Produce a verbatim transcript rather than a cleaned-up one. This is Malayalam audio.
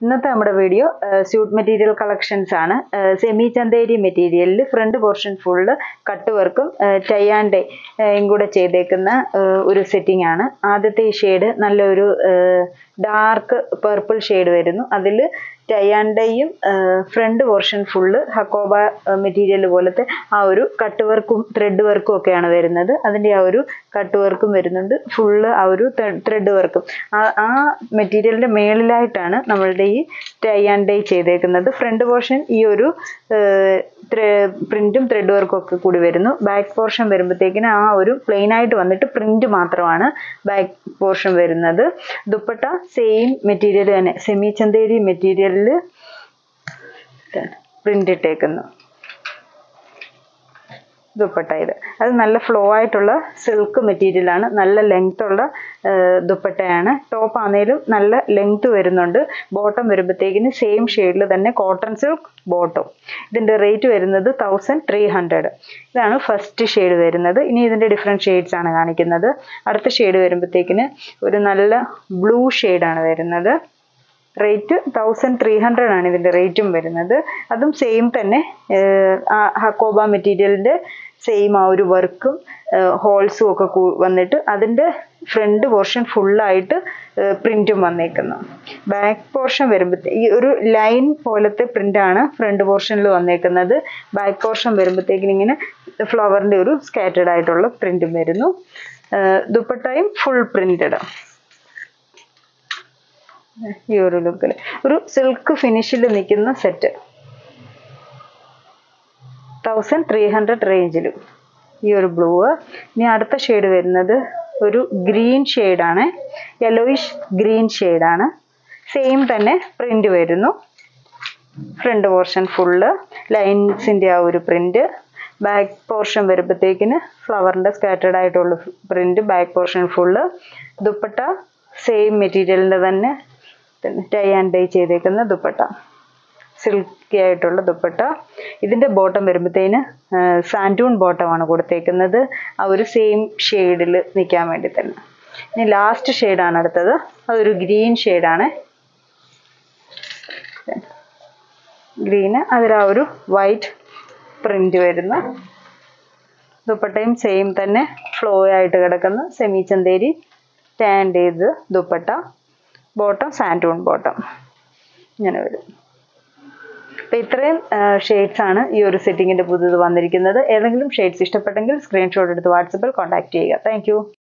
ഇന്നത്തെ നമ്മുടെ വീഡിയോ സ്യൂട്ട് മെറ്റീരിയൽ കളക്ഷൻസ് ആണ്. സെമി ചന്തേരി മെറ്റീരിയലിൽ ഫ്രണ്ട് പോർഷൻ ഫുള്ള് കട്ട് വർക്കും ടൈ ആൻഡ് ഡൈയും കൂടെ ചെയ്തേക്കുന്ന ഒരു സെറ്റിംഗ് ആണ്. ആദ്യത്തെ ഈ ഷെയ്ഡ് നല്ലൊരു ഡാർക്ക് പർപ്പിൾ ഷെയ്ഡ് വരുന്നു. അതിൽ ടൈ ആൻഡ് ഡൈയും front portion full hakoba material പോലത്തെ ആ ഒരു കട്ട് വർക്കും ത്രെഡ് വർക്കും ഒക്കെയാണ് വരുന്നത്. അതിൻ്റെ ആ ഒരു കട്ട് വർക്കും വരുന്നുണ്ട്, ഫുള്ള് ആ ഒരു ത്രെഡ് വർക്കും. ആ മെറ്റീരിയലിൻ്റെ മേളിലായിട്ടാണ് നമ്മളുടെ ഈ ടൈ ആൻഡ് ഡൈ ചെയ്തേക്കുന്നത്. ഫ്രണ്ട് പോർഷൻ ഈ ഒരു പ്രിന്റും ത്രെഡ് വർക്കും ഒക്കെ കൂടി വരുന്നു. ബാക്ക് പോർഷൻ വരുമ്പോഴത്തേക്കിന് ആ ഒരു പ്ലെയിൻ ആയിട്ട് വന്നിട്ട് പ്രിന്റ് മാത്രമാണ് ബാക്ക് പോർഷൻ വരുന്നത്. ദുപ്പട്ട സെയിം മെറ്റീരിയൽ തന്നെ, സെമി ചന്തേരി മെറ്റീരിയലിൽ പ്രിന്റ് ഇട്ടേക്കുന്നു. ദുപ്പട്ട ഇത് അത് നല്ല ഫ്ലോ ആയിട്ടുള്ള സിൽക്ക് മെറ്റീരിയലാണ്, നല്ല ലെങ്ത് ഉള്ള ദുപ്പട്ടയാണ്. ടോപ്പ് ആണെങ്കിലും നല്ല ലെങ്ത് വരുന്നുണ്ട്. ബോട്ടം വരുമ്പോഴത്തേക്കിന് സെയിം ഷെയ്ഡിൽ തന്നെ കോട്ടൺ സിൽക്ക് ബോട്ടം. ഇതിൻ്റെ റേറ്റ് വരുന്നത് തൗസൻഡ് ത്രീ ഹൺഡ്രഡ്. ഇതാണ് ഫസ്റ്റ് ഷെയ്ഡ് വരുന്നത്. ഇനി ഇതിൻ്റെ ഡിഫറെൻറ്റ് ഷെയ്ഡ്സ് ആണ് കാണിക്കുന്നത്. അടുത്ത ഷെയ്ഡ് വരുമ്പോഴത്തേക്കിന് ഒരു നല്ല ബ്ലൂ ഷെയ്ഡാണ് വരുന്നത്. റേറ്റ് തൗസൻഡ് ത്രീ ഹൺഡ്രഡ് ആണ് ഇതിൻ്റെ റേറ്റും വരുന്നത്. അതും സെയിം തന്നെ ഹക്കോബ മെറ്റീരിയലിൻ്റെ സെയിം ആ ഒരു വർക്കും ഹോൾസും ഒക്കെ വന്നിട്ട് അതിൻ്റെ ഫ്രണ്ട് പോർഷൻ ഫുള്ളായിട്ട് പ്രിന്റും വന്നേക്കുന്നു. ബാക്ക് പോർഷൻ വരുമ്പോഴത്തേ ഈ ഒരു ലൈൻ പോലത്തെ പ്രിന്റാണ് ഫ്രണ്ട് പോർഷനിൽ വന്നേക്കുന്നത്. ബാക്ക് പോർഷൻ വരുമ്പോഴത്തേക്കിന് ഇങ്ങനെ ഫ്ലവറിൻ്റെ ഒരു സ്കാറ്റേഡ് ആയിട്ടുള്ള പ്രിന്റും വരുന്നു. ദുപ്പട്ടയും ഫുൾ പ്രിന്റഡ്. ഈ ഒരു ലുക്കിൽ ഒരു സിൽക്ക് ഫിനിഷിൽ നിൽക്കുന്ന സെറ്റ് തൗസൻഡ് ത്രീ ഹൺഡ്രഡ് റേഞ്ചിലും. ഈ ഒരു ബ്ലൂ. ഇനി അടുത്ത ഷെയ്ഡ് വരുന്നത് ഒരു ഗ്രീൻ ഷെയ്ഡാണ്, യെല്ലോയിഷ് ഗ്രീൻ ഷെയ്ഡാണ്. സെയിം തന്നെ പ്രിന്റ് വരുന്നു. ഫ്രണ്ട് പോർഷൻ ഫുള്ള് ലൈൻസിൻ്റെ ആ ഒരു പ്രിന്റ്. ബാക്ക് പോർഷൻ വരുമ്പോഴത്തേക്കിന് ഫ്ലവറിൻ്റെ സ്കാറ്റേഡ് ആയിട്ടുള്ള print. Back portion full. Dupatta same മെറ്റീരിയലിൻ്റെ തന്നെ ടൈ ആൻഡ് ഡൈ ചെയ്തേക്കുന്ന ദുപ്പട്ട, സിൽക്കി ആയിട്ടുള്ള ദുപ്പട്ട. ഇതിൻ്റെ ബോട്ടം വരുമ്പോഴത്തേന് സാൻഡൂൺ ബോട്ടമാണ് കൊടുത്തേക്കുന്നത്, ആ ഒരു സെയിം ഷെയ്ഡിൽ നിൽക്കാൻ വേണ്ടി തന്നെ. ഇനി ലാസ്റ്റ് ഷെയ്ഡാണ് അടുത്തത്. അതൊരു ഗ്രീൻ ഷെയ്ഡാണ്. ഗ്രീന് അതിൽ ആ ഒരു വൈറ്റ് പ്രിന്റ് വരുന്നു. ദുപ്പട്ടയും സെയിം തന്നെ ഫ്ലോ ആയിട്ട് കിടക്കുന്ന സെമി ചന്തേരി ടാൻ ചെയ്ത് ദുപ്പട്ട. ബോട്ടം സാൻഡൂൺ ബോട്ടം ഇങ്ങനെ വരും. അപ്പം ഇത്രയും ഷെയ്ഡ്സ് ആണ് ഈ ഒരു സെറ്റിങ്ങിൻ്റെ പുതിയത് വന്നിരിക്കുന്നത്. ഏതെങ്കിലും ഷെയ്ഡ്സ് ഇഷ്ടപ്പെട്ടെങ്കിൽ സ്ക്രീൻഷോട്ട് എടുത്ത് വാട്സപ്പിൽ കോൺടാക്ട് ചെയ്യുക. താങ്ക്